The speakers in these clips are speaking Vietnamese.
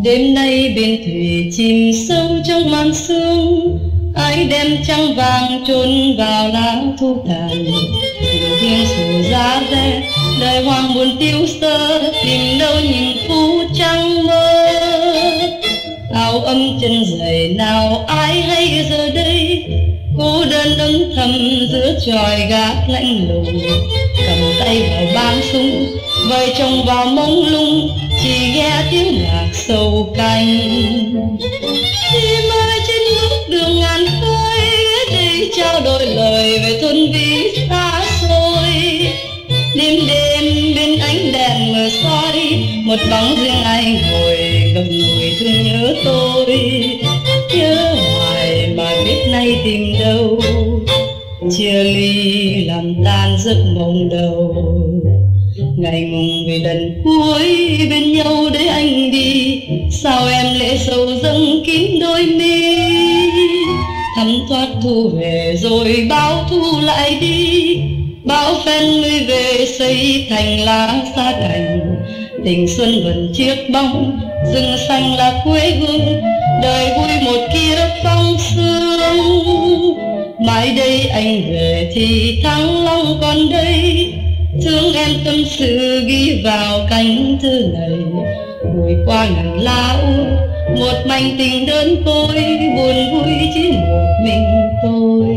Đêm nay bên thủy chìm sâu trong màn sương, ai đem trăng vàng chôn vào lá thu tàn. Riêng sổ giá rét đời hoàng buồn tiêu sơ, tìm đâu nhìn phút trăng mơ. Áo ấm chân giày nào ai hay giờ đây, cô đơn âm thầm giữa chòi gác lạnh lùng. Cầm tay vào bám súng, vời chồng vào mông lung, chỉ nghe tiếng nhạc sầu canh. Chim ơi trên bước đường ngàn khơi, đây trao đổi lời về thôn ví xa xôi. Đêm đêm bên ánh đèn mờ soi, một bóng riêng ai ngồi ngậm ngùi thương nhớ tôi. Nhớ hoài mà biết nay tìm đâu, chia ly làm tan giấc mộng đầu. Ngày mùng về lần cuối bên nhau để anh đi, sao em lệ sầu dâng kín đôi mi. Thấm thoát thu về rồi bao thu lại đi, bao phen mới về xây thành lá xa cành. Tình xuân vẫn chiếc bóng, rừng xanh là quê hương, đời vui một kia phong sương. Mãi đây anh về thì Thăng Long còn đây, thương em tâm sự ghi vào cánh thư này. Ngồi qua ngàn lá u, một mảnh tình đơn côi, buồn vui chỉ một mình tôi.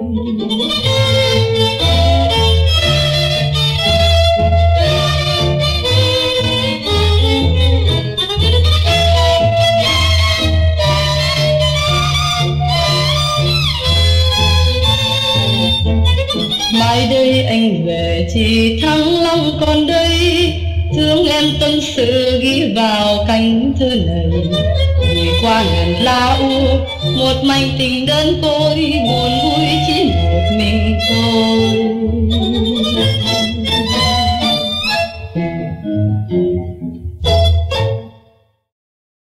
Mai đây anh về thì Thăng Long còn đây, thương em tâm sự ghi vào cánh thư này. Người qua ngàn lá u, một mảnh tình đơn côi, buồn vui chỉ một mình tôi.